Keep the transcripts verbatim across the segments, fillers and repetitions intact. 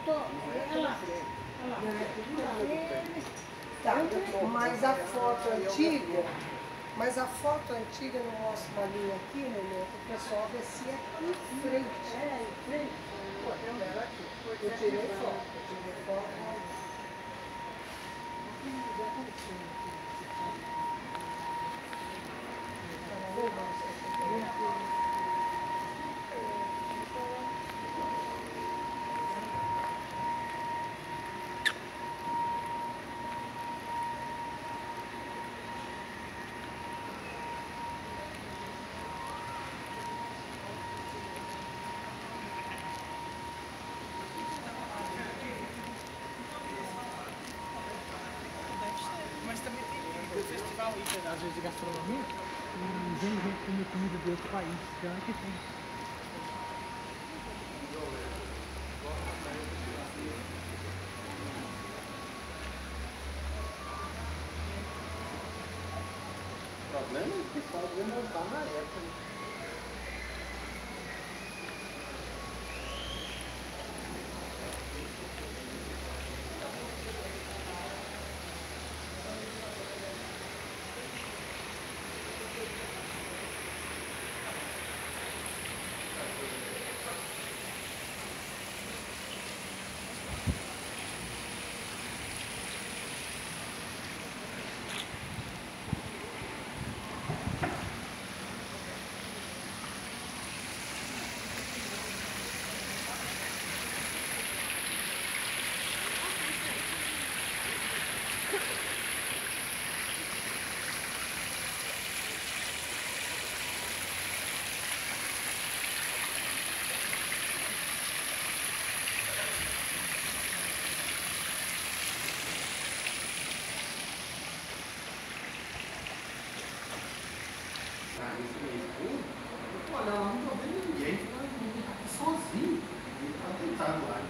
Tá, mas a foto antiga, mas a foto antiga não mostra uma linha aqui, né? O pessoal descia aqui em frente. É, em frente. Pô, era aqui. Eu tirei foto, eu tirei foto. Mas também tem o festival aí, às vezes, de gastronomia, e vem gente comer comida de outro país, então é que tem. O problema é que o pessoal devia montar na época. Olha, eu não tô vendo ninguém, ele tá aqui sozinho, ele tá deitado lá.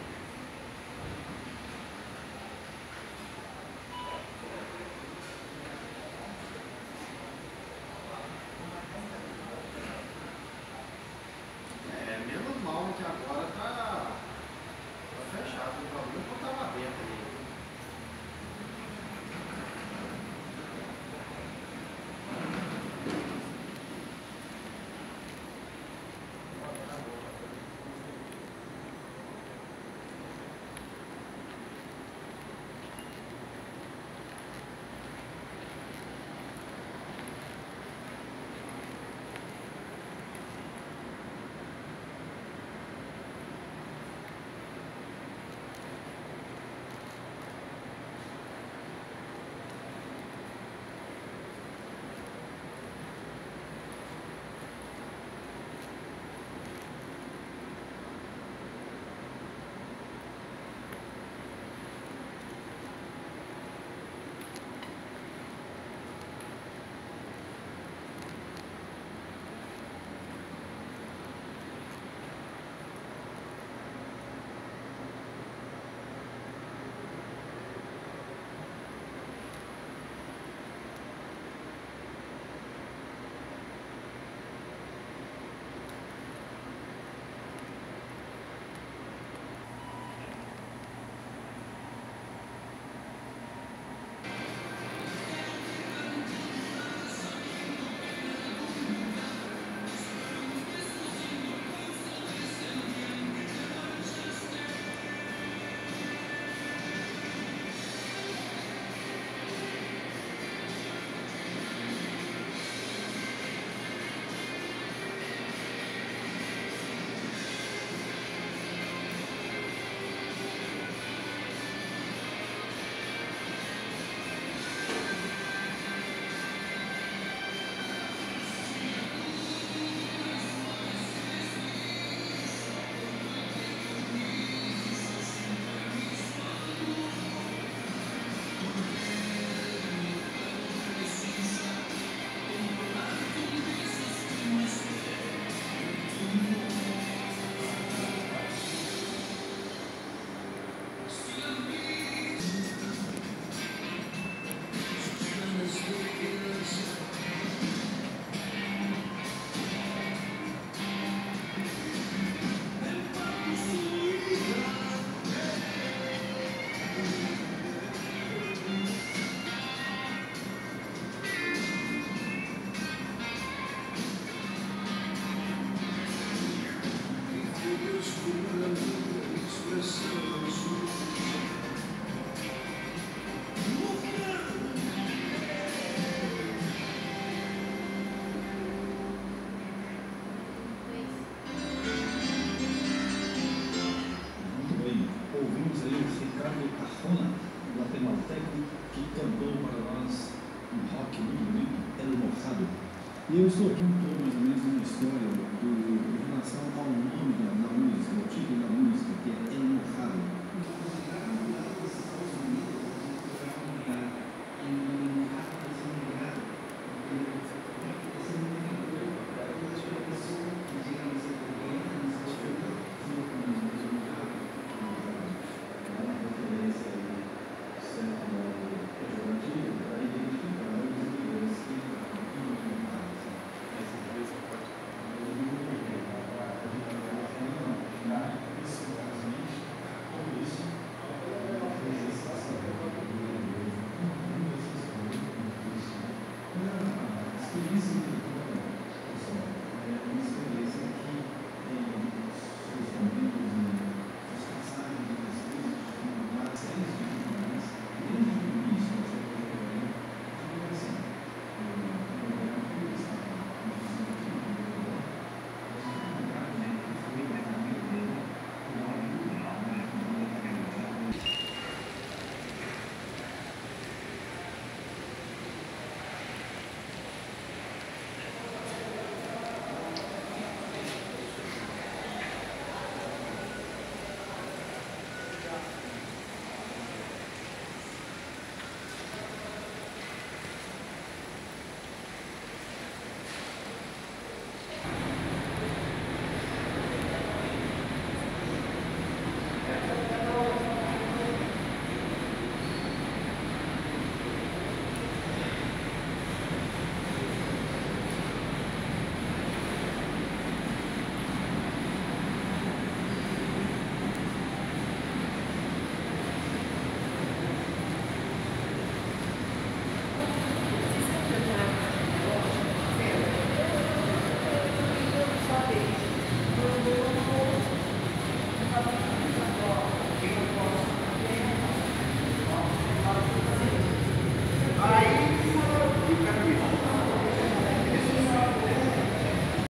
É, menos mal que agora tá, tá fechado, o problema não tava aberto aí. Arjona, guatemalteco, que cantou para nós um rock muito bonito, El Mojado. E eu estou aqui, contou mais ou menos uma história do, em relação ao nome da